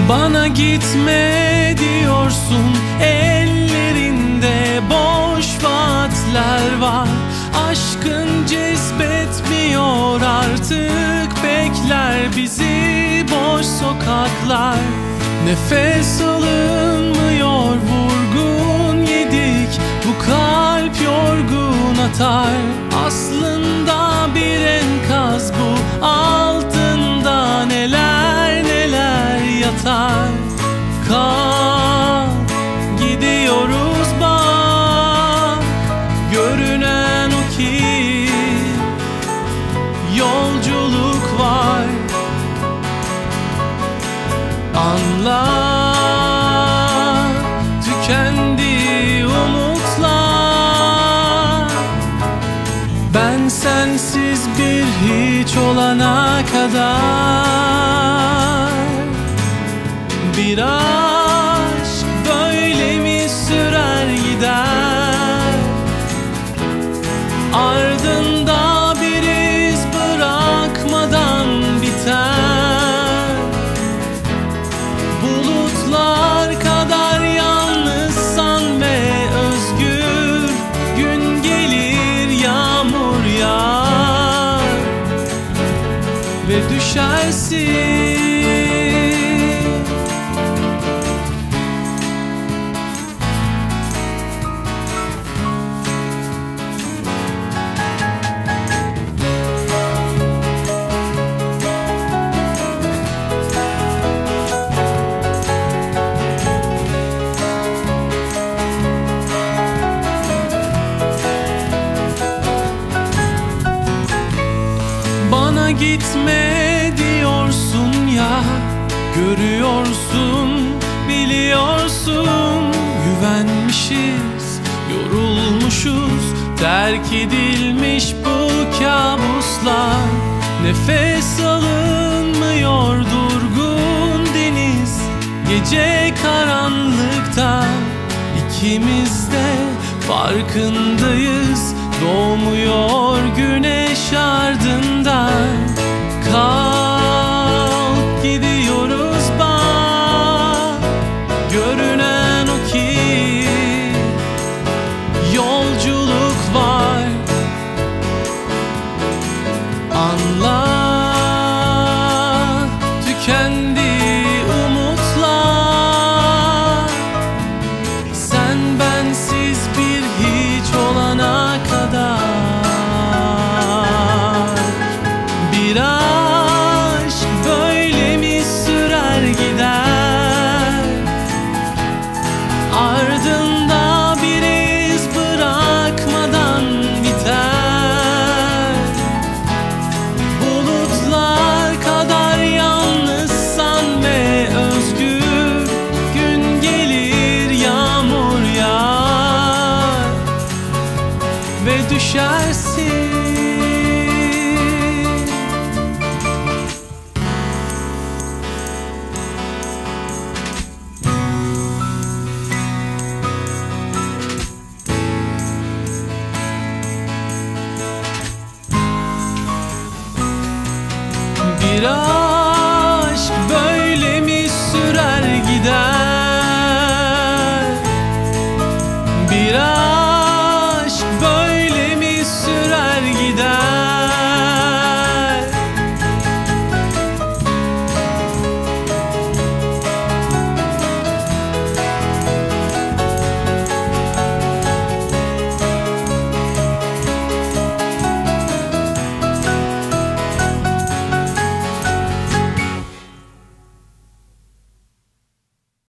Bana gitme diyorsun, ellerinde boş vaatler var. Aşkın cezbetmiyor artık, bekler bizi boş sokaklar. Nefes alınmıyor, vurgun yedik, bu kalp yorgun atar. Aslında bir enkaz bu, altında neler neler yatar. Kalk gidiyoruz bak, görünen o ki yolculuk var. Anla, tükendi umutlar. Ben sensiz bir hiç olana kadar. Bir aşk böyle mi sürer gider? Ardında bir iz bırakmadan biter. Bulutlar kadar yalnızsan ve özgür, gün gelir yağmur yağar ve düşersin. Bana gitme diyorsun ya, görüyorsun, biliyorsun. Güvenmişiz, yorulmuşuz, terk edilmiş bu kabuslar. Nefes alınmıyor, durgun deniz, gece karanlıkta. İkimiz de farkındayız, doğmuyor güneş ardından. Kalk gidiyoruz bak, görünen o ki yolculuk var. Anla, tükendi umutlar. Sen bensiz bir hiç olana kadar. Bir aşk böyle mi sürer gider? Ardında bir iz bırakmadan biter. Bulutlar kadar yalnızsan ve özgür, gün gelir yağmur yağar ve düşersin. Bir